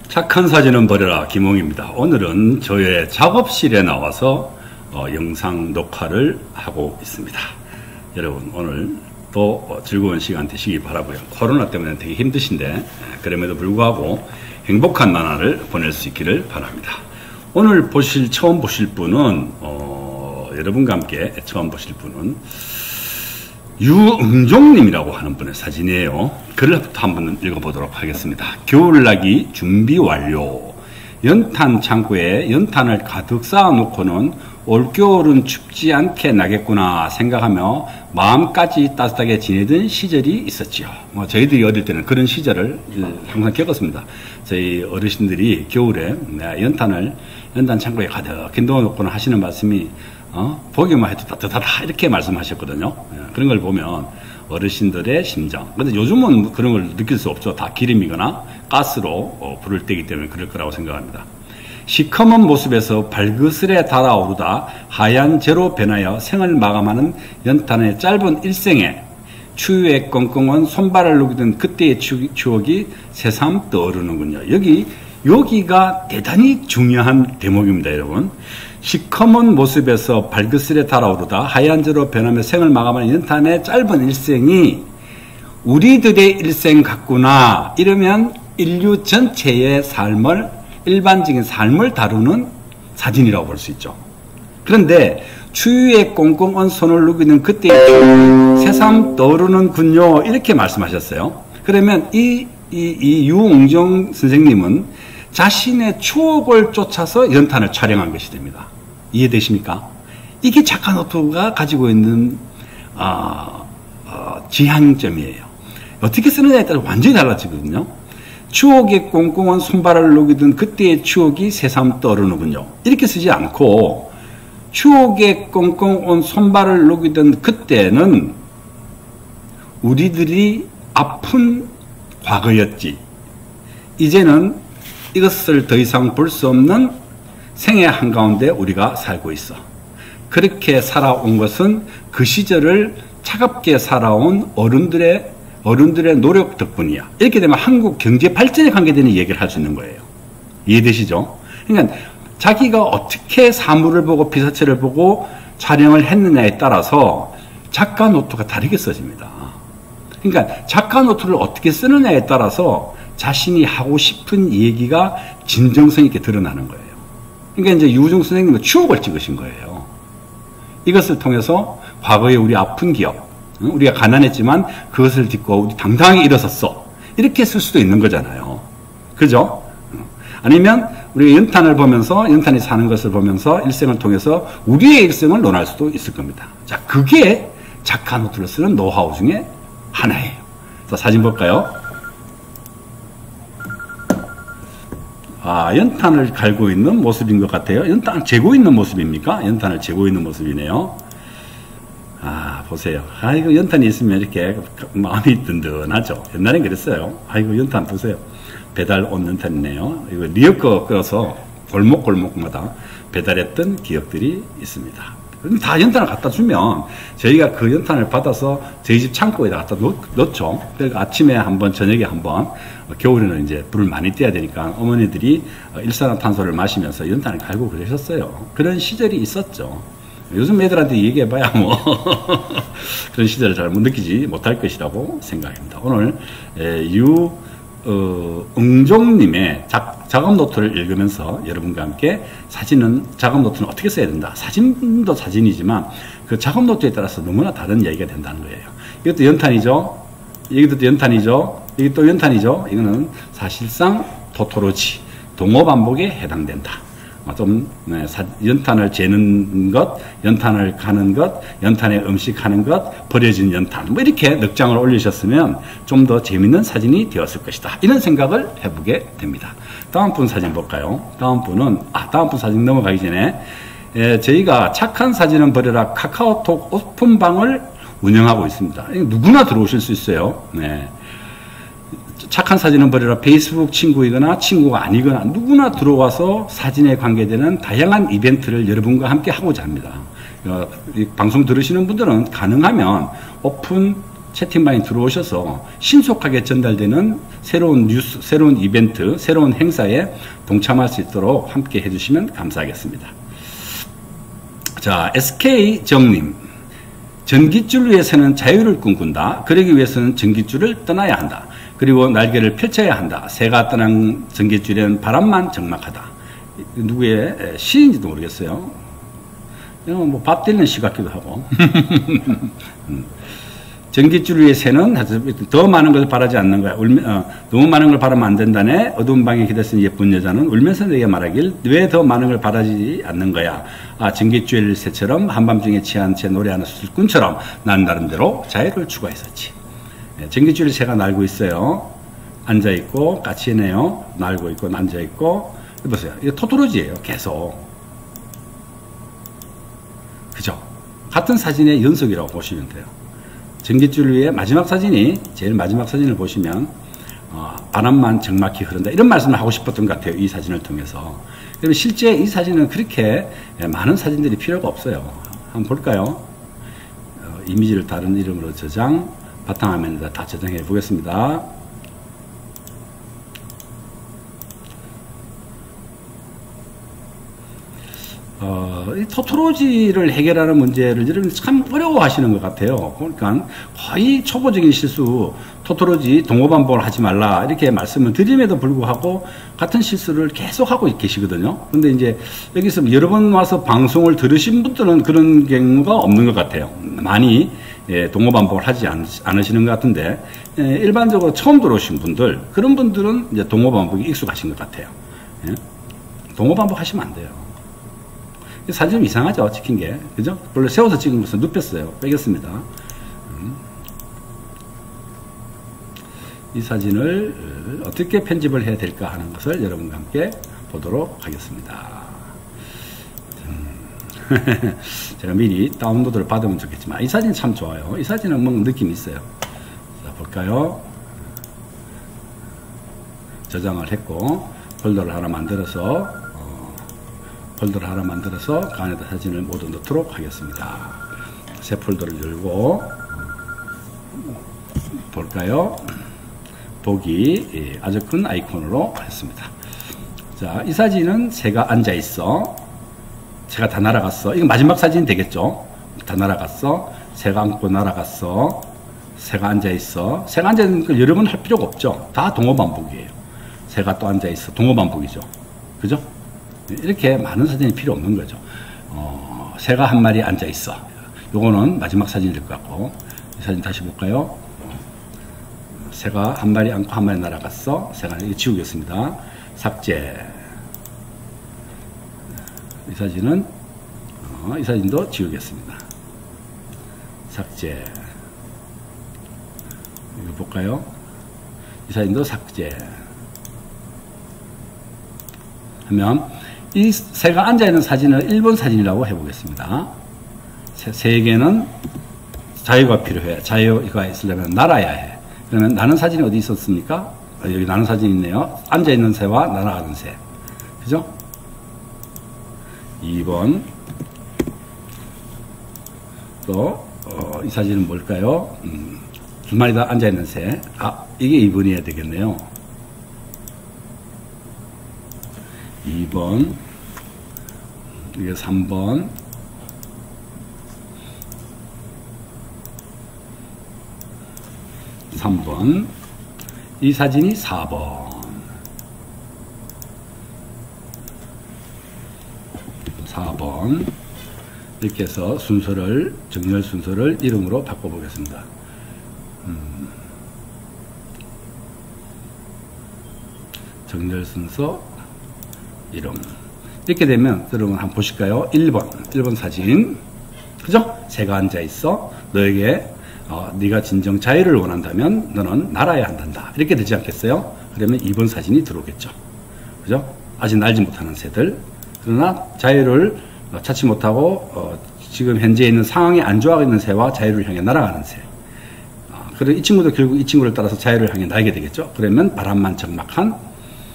착한 사진은 버려라 김홍입니다. 오늘은 저의 작업실에 나와서 영상 녹화를 하고 있습니다. 여러분 오늘 또 즐거운 시간 되시기 바라고요. 코로나 때문에 되게 힘드신데 그럼에도 불구하고 행복한 나날을 보낼 수 있기를 바랍니다. 오늘 처음 보실 분은 여러분과 함께 처음 보실 분은 유응종님이라고 하는 분의 사진이에요. 글부터 한번 읽어보도록 하겠습니다. 겨울나기 준비 완료. 연탄 창고에 연탄을 가득 쌓아놓고는 올겨울은 춥지 않게 나겠구나 생각하며 마음까지 따뜻하게 지내던 시절이 있었지요. 저희들이 어릴 때는 그런 시절을 항상 겪었습니다. 저희 어르신들이 겨울에 연탄 창고에 가득히 넣어놓고는 하시는 말씀이 보기만 해도 따뜻하다 이렇게 말씀하셨거든요. 그런 걸 보면 어르신들의 심정. 근데 요즘은 그런 걸 느낄 수 없죠. 다 기름이거나 가스로 불을 떼기 때문에 그럴 거라고 생각합니다. 시커먼 모습에서 발그스레 달아오르다 하얀 재로 변하여 생을 마감하는 연탄의 짧은 일생에 추위에 꽁꽁한 손발을 녹이던 그때의 추억이 새삼 떠오르는군요. 여기가 대단히 중요한 대목입니다, 여러분. 시커먼 모습에서 발그스레 달아오르다 하얀 재로 변하며 생을 마감하는 연탄의 짧은 일생이 우리들의 일생 같구나. 이러면 인류 전체의 일반적인 삶을 다루는 사진이라고 볼 수 있죠. 그런데 추위에 꽁꽁 손을 녹이는 그때의 추억이 새삼 떠오르는군요. 이렇게 말씀하셨어요. 그러면 이 유응종 선생님은 자신의 추억을 쫓아서 연탄을 촬영한 것이 됩니다. 이해되십니까? 이게 작가노트가 가지고 있는 지향점이에요. 어떻게 쓰느냐에 따라 완전히 달라지거든요. 추억에 꽁꽁한 손발을 녹이던 그때의 추억이 새삼 떠오르는군요. 이렇게 쓰지 않고 추억에 꽁꽁 손발을 녹이던 그때는 우리들이 아픈 과거였지. 이제는 이것을 더 이상 볼 수 없는 생애 한가운데 우리가 살고 있어. 그렇게 살아온 것은 그 시절을 차갑게 살아온 어른들의 노력 덕분이야. 이렇게 되면 한국 경제 발전에 관계되는 얘기를 할 수 있는 거예요. 이해되시죠? 그러니까 자기가 어떻게 사물을 보고 피사체를 보고 촬영을 했느냐에 따라서 작가 노트가 다르게 써집니다. 그러니까 작가 노트를 어떻게 쓰느냐에 따라서 자신이 하고 싶은 얘기가 진정성 있게 드러나는 거예요. 그러니까 이제 유응종 선생님은 추억을 찍으신 거예요. 이것을 통해서 과거의 우리 아픈 기억, 우리가 가난했지만 그것을 딛고 우리 당당하게 일어섰어. 이렇게 쓸 수도 있는 거잖아요. 그죠? 아니면 우리가 연탄이 사는 것을 보면서 일생을 통해서 우리의 일생을 논할 수도 있을 겁니다. 자, 그게 작가 노트를 쓰는 노하우 중에 하나예요. 자, 사진 볼까요? 연탄을 갈고 있는 모습인 것 같아요. 연탄을 재고 있는 모습입니까? 연탄을 재고 있는 모습이네요. 보세요. 이거 연탄이 있으면 이렇게 마음이 든든하죠. 옛날엔 그랬어요. 이거 연탄 보세요. 배달 온 연탄이네요. 이거 리어커 껴서 골목골목마다 배달했던 기억들이 있습니다. 다 연탄을 갖다 주면 저희가 그 연탄을 받아서 저희 집 창고에다 갖다 넣죠. 그러니까 아침에 한번, 저녁에 한번, 겨울에는 이제 불을 많이 떼야 되니까 어머니들이 일산화탄소를 마시면서 연탄을 갈고 그러셨어요. 그런 시절이 있었죠. 요즘 애들한테 얘기해봐야 그런 시절을 잘 느끼지 못할 것이라고 생각합니다. 오늘 유응종님의 작업 노트를 읽으면서 여러분과 함께 작업 노트는 어떻게 써야 된다. 사진도 사진이지만 그 작업 노트에 따라서 너무나 다른 이야기가 된다는 거예요. 이것도 연탄이죠. 이것도 연탄이죠. 이게 또 연탄이죠. 이거는 사실상 도토로지, 동호반복에 해당된다. 연탄을 재는 것, 연탄을 가는 것, 연탄에 음식하는 것, 버려진 연탄, 이렇게 넉 장을 올리셨으면 좀 더 재밌는 사진이 되었을 것이다. 이런 생각을 해보게 됩니다. 다음 분 사진 볼까요? 다음 분 사진 넘어가기 전에, 저희가 착한 사진은 버려라 카카오톡 오픈방을 운영하고 있습니다. 누구나 들어오실 수 있어요. 네. 착한 사진은 버려라 페이스북 친구이거나 친구가 아니거나 누구나 들어와서 사진에 관계되는 다양한 이벤트를 여러분과 함께 하고자 합니다. 이 방송 들으시는 분들은 가능하면 오픈 채팅방에 들어오셔서 신속하게 전달되는 새로운 뉴스, 새로운 이벤트, 새로운 행사에 동참할 수 있도록 함께 해주시면 감사하겠습니다. 자, SK정님. 전깃줄 위해서는 자유를 꿈꾼다. 그러기 위해서는 전깃줄을 떠나야 한다. 그리고 날개를 펼쳐야 한다. 새가 떠난 전깃줄에는 바람만 적막하다. 누구의 시인지도 모르겠어요. 뭐 밥 되는 시 같기도 하고. 전깃줄 위에 새는 더 많은 것을 바라지 않는 거야. 너무 많은 걸 바라면 안 된다네. 어두운 방에 기대쓴 예쁜 여자는 울면서 내게 말하길 왜 더 많은 걸 바라지 않는 거야. 아, 전깃줄 새처럼 한밤중에 취한 채 노래하는 수술꾼처럼 난 나름대로 자유를 추구했었지. 전깃줄 새가 날고 있어요. 앉아있고 까치네요. 날고 있고 앉아있고. 보세요. 이거 토토로지예요. 계속. 그죠? 같은 사진의 연속이라고 보시면 돼요. 전깃줄 위에 마지막 사진이, 제일 마지막 사진을 보시면 바람만 적막히 흐른다, 이런 말씀을 하고 싶었던 것 같아요. 이 사진을 통해서. 그러면 실제 이 사진은 그렇게 많은 사진들이 필요가 없어요. 한번 볼까요? 이미지를 다른 이름으로 저장, 바탕화면에다 다 저장해 보겠습니다. 이 토토로지를 해결하는 문제를 여러분 참 어려워하시는 것 같아요. 그러니까 거의 초보적인 실수, 토토로지 동호반복을 하지 말라 이렇게 말씀을 드림에도 불구하고 같은 실수를 계속 하고 계시거든요. 근데 이제 여기서 여러 번 와서 방송을 들으신 분들은 그런 경우가 없는 것 같아요. 많이 동호반복을 하지 않으시는 것 같은데, 일반적으로 처음 들어오신 분들, 그런 분들은 이제 동호반복이 익숙하신 것 같아요. 동호반복 하시면 안 돼요. 사진 좀 이상하죠? 찍힌 게. 그죠? 원래 세워서 찍은 것은 눕혔어요. 빼겠습니다. 이 사진을 어떻게 편집을 해야 될까 하는 것을 여러분과 함께 보도록 하겠습니다. 제가 미리 다운로드를 받으면 좋겠지만, 이 사진 참 좋아요. 이 사진은 뭔가 느낌이 있어요. 자, 볼까요? 저장을 했고, 폴더를 하나 만들어서 그 안에다 사진을 모두 넣도록 하겠습니다. 새 폴더를 열고 볼까요? 보기 아주 큰 아이콘으로 했습니다. 자, 이 사진은 새가 앉아 있어. 새가 다 날아갔어. 이거 마지막 사진 되겠죠? 다 날아갔어. 새가 안고 날아갔어. 새가 앉아 있어. 새가 앉아 있는 걸 여러 번 할 필요가 없죠. 다 동호 반복이에요. 새가 또 앉아 있어. 동호 반복이죠. 그죠? 이렇게 많은 사진이 필요 없는 거죠. 새가 한 마리 앉아 있어. 요거는 마지막 사진일 것 같고, 이 사진 다시 볼까요? 새가 한 마리 앉고 한 마리 날아갔어. 새가, 이거 지우겠습니다. 삭제. 이 사진은 이 사진도 지우겠습니다. 삭제. 이거 볼까요? 이 사진도 삭제. 하면 이 새가 앉아있는 사진을 1번 사진이라고 해보겠습니다. 새에게는 자유가 필요해. 자유가 있으려면 날아야 해. 그러면 나는 사진이 어디 있었습니까? 여기 나는 사진이 있네요. 앉아있는 새와 날아가는 새. 그죠? 2번. 또 이 사진은 뭘까요? 두 마리 다 앉아있는 새. 아, 이게 2번이어야 되겠네요. 2번, 이게 3번, 3번, 이 사진이 4번, 4번, 이렇게 해서 순서를, 정렬 순서를 이름으로 바꿔보겠습니다. 정렬 순서, 이름. 이렇게 되면 여러분 한번 보실까요? 1번 사진. 그죠? 새가 앉아 있어. 너에게 네가 진정 자유를 원한다면 너는 날아야 한단다. 이렇게 되지 않겠어요? 그러면 2번 사진이 들어오겠죠. 그죠? 아직 날지 못하는 새들. 그러나 자유를 찾지 못하고 지금 현재 있는 상황이 안 좋아하고 있는 새와 자유를 향해 날아가는 새. 그리고 이 친구도 결국 이 친구를 따라서 자유를 향해 날게 되겠죠. 그러면 바람만 적막한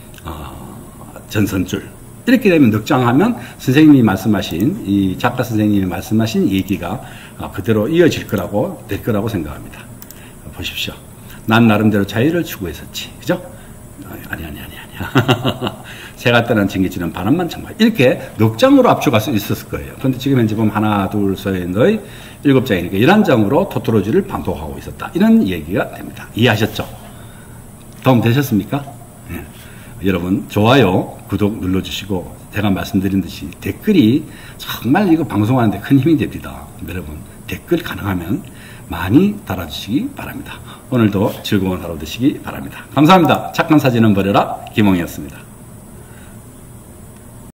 전선줄. 이렇게 되면 늑장하면 선생님이 말씀하신, 이 작가 선생님이 말씀하신 얘기가 그대로 이어질 거라고, 될 거라고 생각합니다. 보십시오. 난 나름대로 자유를 추구했었지. 그죠? 아니. 새가 떠난 징계주는 바람만 청발. 이렇게 넉 장으로 압축할 수 있었을 거예요. 그런데 지금 현재 보면 하나, 둘, 셋, 넷, 7장이니까 11장으로 토토로지를 반복하고 있었다. 이런 얘기가 됩니다. 이해하셨죠? 도움 되셨습니까? 네. 여러분, 좋아요, 구독 눌러주시고, 제가 말씀드린 듯이 댓글이 정말 이거 방송하는데 큰 힘이 됩니다. 여러분, 댓글 가능하면 많이 달아주시기 바랍니다. 오늘도 즐거운 하루 되시기 바랍니다. 감사합니다. 착한 사진은 버려라. 김홍이었습니다.